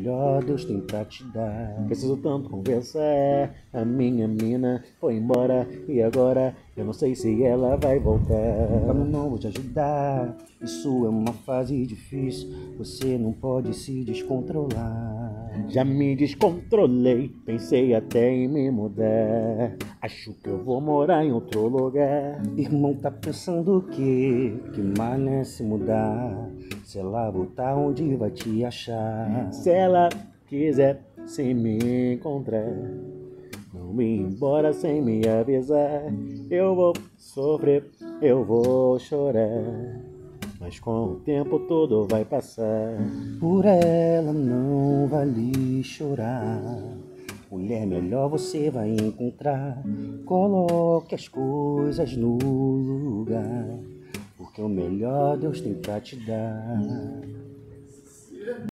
melhor Deus tem pra te dar. Preciso tanto conversar, a minha mina foi embora e agora eu não sei se ela vai voltar. Calma, não vou te ajudar, isso é uma fase difícil, você não pode se descontrolar. Já me descontrolei, pensei até em me mudar, acho que eu vou morar em outro lugar. Irmão, tá pensando o quê? Que mané se mudar, se ela voltar onde vai te achar? Se ela quiser sem me encontrar, não me embora sem me avisar, eu vou sofrer, eu vou chorar, mas com o tempo tudo vai passar. Por ela não vale chorar, mulher melhor você vai encontrar. Coloque as coisas no lugar, porque o melhor Deus tem pra te dar.